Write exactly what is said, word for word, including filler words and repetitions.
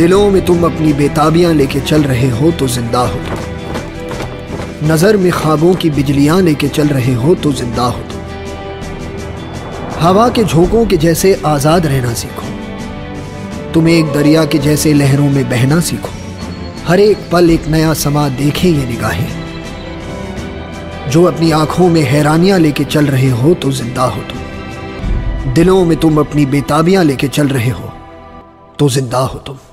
दिलों में तुम अपनी बेताबियां लेके चल रहे हो तो जिंदा हो तुम। नजर में ख्वाबों की बिजलियां लेके चल रहे हो तो जिंदा हो तुम। हवा के झोंकों के जैसे आजाद रहना सीखो। तुम एक दरिया के जैसे लहरों में बहना सीखो। हर एक पल एक नया समा देखे ये निगाहें। जो अपनी आंखों में हैरानियां लेके चल रहे हो तो जिंदा हो तुम। दिलों में तुम अपनी बेताबियां लेके चल रहे हो तो जिंदा हो तुम।